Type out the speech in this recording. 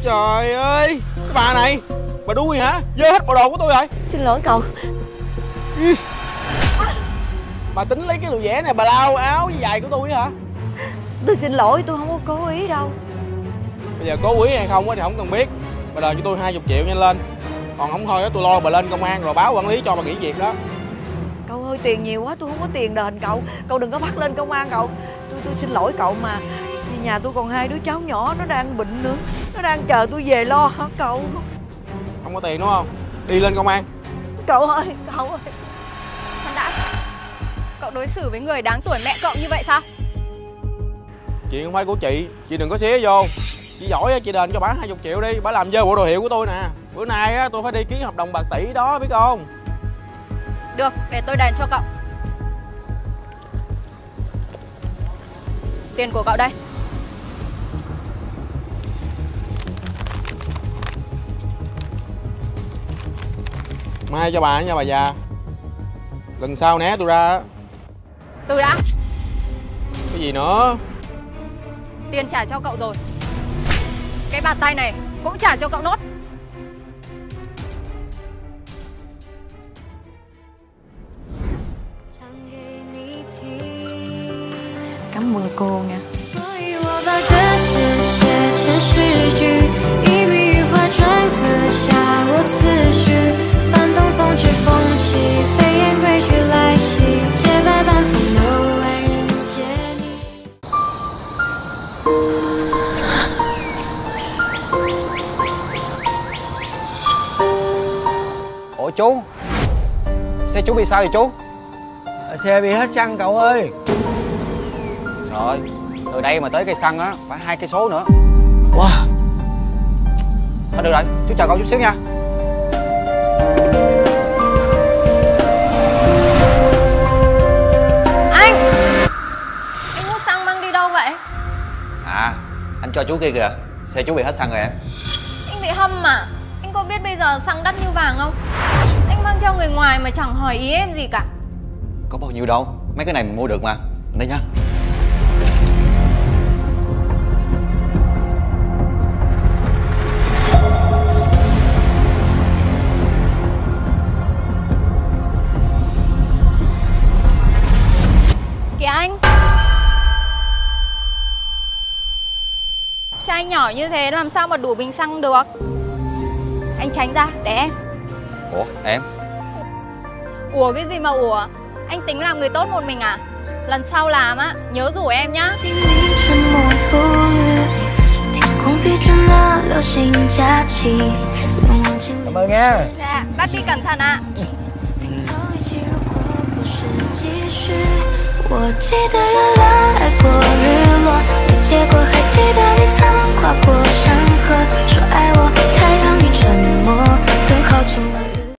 Trời ơi, cái bà này, bà đuôi hả? Dơ hết bộ đồ của tôi rồi. Xin lỗi cậu. Bà tính lấy cái đồ vẽ này bà lau áo với giày của tôi hả? Tôi xin lỗi, tôi không có cố ý đâu. Bây giờ cố ý hay không thì không cần biết. Bà đền cho tôi 20 triệu nhanh lên. Còn không thôi tôi lo bà lên công an rồi báo quản lý cho bà nghỉ việc đó. Cậu ơi, tiền nhiều quá tôi không có tiền đền cậu. Cậu đừng có bắt lên công an cậu. Tôi xin lỗi cậu mà. Nhà tôi còn 2 đứa cháu nhỏ nó đang bệnh nữa. Nó đang chờ tôi về lo hả cậu? Không có tiền đúng không? Đi lên công an. Cậu ơi, cậu ơi. Khoan đã. Cậu đối xử với người đáng tuổi mẹ cậu như vậy sao? Chuyện không phải của chị đừng có xía vô. Chị giỏi chị đền cho bà 20 triệu đi. Bà làm dơ bộ đồ hiệu của tôi nè. Bữa nay á tôi phải đi ký hợp đồng bạc tỷ đó biết không? Được, để tôi đền cho cậu. Tiền của cậu đây. Mai cho bà nha bà già. Lần sau né tôi ra. Từ đã. Cái gì nữa? Tiền trả cho cậu rồi. Cái bàn tay này cũng trả cho cậu nốt. Cảm ơn cô nha. Ủa chú, xe chú bị sao vậy chú? Xe bị hết xăng cậu ơi. Trời ơi, từ đây mà tới cây xăng á phải 2 cây số nữa. Wow. Thôi được rồi, chú chờ cậu chút xíu nha. Anh hút xăng mang đi đâu vậy? À, anh cho chú kia kìa, xe chú bị hết xăng rồi em. Anh bị hâm mà. Anh có biết bây giờ xăng đắt như vàng không? Anh mang cho người ngoài mà chẳng hỏi ý em gì cả. Có bao nhiêu đâu, mấy cái này mình mua được mà. Đây nha. Kìa anh. Chai nhỏ như thế làm sao mà đủ bình xăng được? Anh tránh ra để em. Ủa em? Ủa cái gì mà ủa? Anh tính làm người tốt một mình à? Lần sau làm á, nhớ rủ em nhá. Cảm ơn nha. Dạ, bác đi cẩn thận ạ. 我记得月亮爱过日落，没结果还记得你